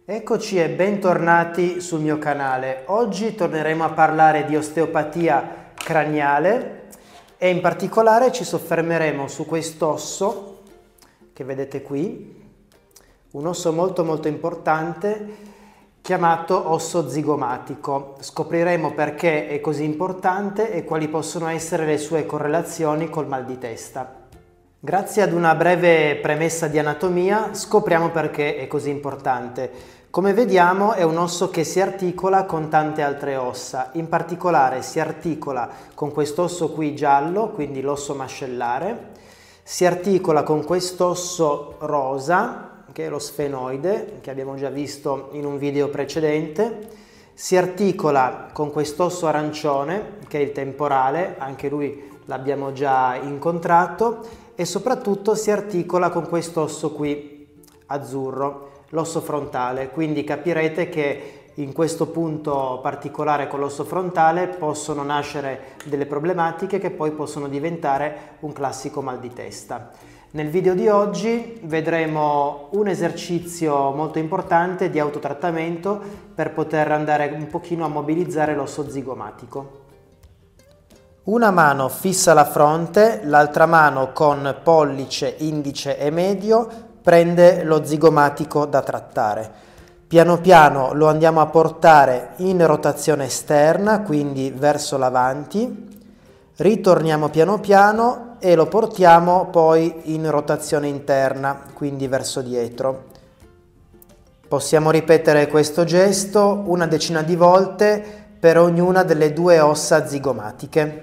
Eccoci e bentornati sul mio canale. Oggi torneremo a parlare di osteopatia craniale e in particolare ci soffermeremo su quest'osso che vedete qui, un osso molto importante chiamato osso zigomatico. Scopriremo perché è così importante e quali possono essere le sue correlazioni col mal di testa. Grazie ad una breve premessa di anatomia scopriamo perché è così importante. Come vediamo è un osso che si articola con tante altre ossa, in particolare si articola con quest'osso qui giallo, quindi l'osso mascellare, si articola con quest'osso rosa, che è lo sfenoide, che abbiamo già visto in un video precedente, si articola con quest'osso arancione, che è il temporale, anche lui l'abbiamo già incontrato, e soprattutto si articola con quest'osso qui azzurro, l'osso frontale, quindi capirete che in questo punto particolare con l'osso frontale possono nascere delle problematiche che poi possono diventare un classico mal di testa. Nel video di oggi vedremo un esercizio molto importante di autotrattamento per poter andare un pochino a mobilizzare l'osso zigomatico. Una mano fissa la fronte, l'altra mano con pollice, indice e medio prende lo zigomatico da trattare. Piano piano lo andiamo a portare in rotazione esterna, quindi verso l'avanti, ritorniamo piano piano e lo portiamo poi in rotazione interna, quindi verso dietro. Possiamo ripetere questo gesto una decina di volte per ognuna delle due ossa zigomatiche.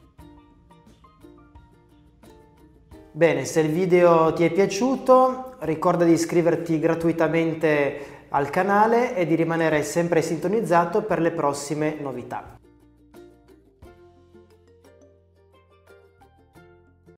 Bene, se il video ti è piaciuto, ricorda di iscriverti gratuitamente al canale e di rimanere sempre sintonizzato per le prossime novità.